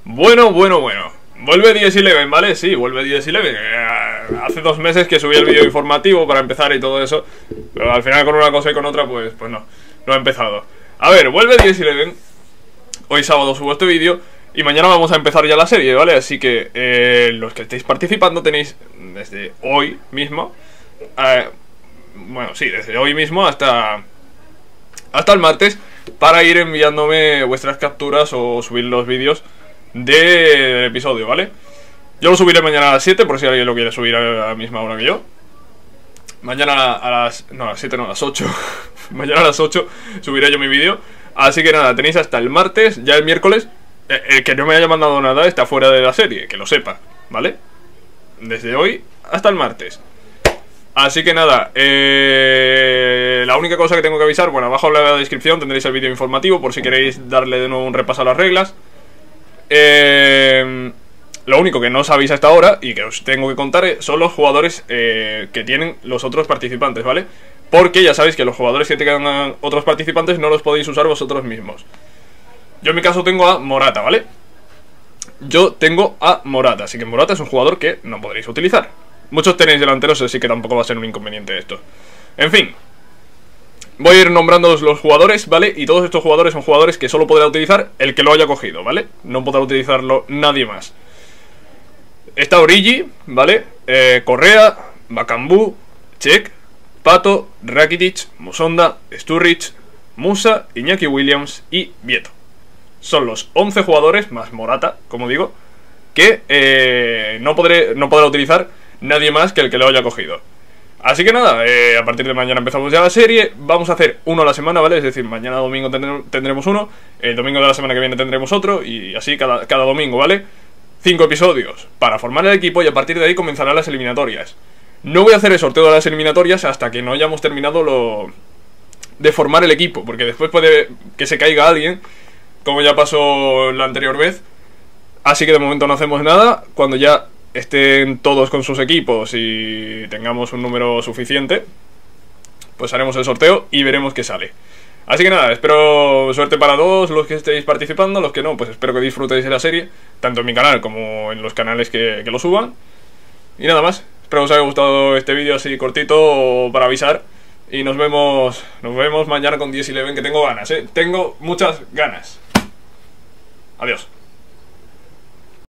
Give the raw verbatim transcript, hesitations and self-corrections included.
Bueno, bueno, bueno. Vuelve diez once, ¿vale? Sí, vuelve diez once. Hace dos meses que subí el vídeo informativo para empezar y todo eso. Pero al final con una cosa y con otra, pues, pues no. No he empezado. A ver, vuelve diez once. Hoy sábado subo este vídeo. Y mañana vamos a empezar ya la serie, ¿vale? Así que eh, los que estéis participando tenéis desde hoy mismo eh, bueno, sí, desde hoy mismo hasta Hasta el martes para ir enviándome vuestras capturas o subir los vídeos del episodio, ¿vale? Yo lo subiré mañana a las siete, por si alguien lo quiere subir a la misma hora que yo. Mañana a las... no, a las siete no, a las ocho. Mañana a las ocho subiré yo mi vídeo. Así que nada, tenéis hasta el martes. Ya el miércoles, el que no me haya mandado nada está fuera de la serie, que lo sepa, ¿vale? Desde hoy hasta el martes. Así que nada, eh, la única cosa que tengo que avisar, bueno, abajo en la descripción tendréis el vídeo informativo por si queréis darle de nuevo un repaso a las reglas. Eh, lo único que no sabéis hasta ahora y que os tengo que contar son los jugadores eh, que tienen los otros participantes, ¿vale? Porque ya sabéis que los jugadores que tengan otros participantes no los podéis usar vosotros mismos. Yo en mi caso tengo a Morata, ¿vale? Yo tengo a Morata, así que Morata es un jugador que no podréis utilizar. Muchos tenéis delanteros, así que tampoco va a ser un inconveniente esto. En fin, voy a ir nombrando los jugadores, ¿vale? Y todos estos jugadores son jugadores que solo podrá utilizar el que lo haya cogido, ¿vale? No podrá utilizarlo nadie más. Está Origi, ¿vale? Eh, Correa, Bakambu, Cech, Pato, Rakitic, Musonda, Sturridge, Musa, Iñaki Williams y Vieto. Son los once jugadores, más Morata, como digo, que eh, no, podré, no podrá utilizar nadie más que el que lo haya cogido. Así que nada, eh, a partir de mañana empezamos ya la serie. Vamos a hacer uno a la semana, ¿vale? Es decir, mañana domingo tendremos uno, el domingo de la semana que viene tendremos otro, y así cada, cada domingo, ¿vale? Cinco episodios para formar el equipo y a partir de ahí comenzarán las eliminatorias. No voy a hacer el sorteo de las eliminatorias hasta que no hayamos terminado lo de formar el equipo, porque después puede que se caiga alguien, como ya pasó la anterior vez. Así que de momento no hacemos nada. Cuando ya estén todos con sus equipos y tengamos un número suficiente, pues haremos el sorteo y veremos qué sale. Así que nada, espero suerte para todos los que estéis participando. Los que no, pues espero que disfrutéis de la serie, tanto en mi canal como en los canales que, que lo suban. Y nada más, espero que os haya gustado este vídeo así cortito para avisar. Y nos vemos, nos vemos mañana con diez once, que tengo ganas, ¿eh? Tengo muchas ganas. Adiós.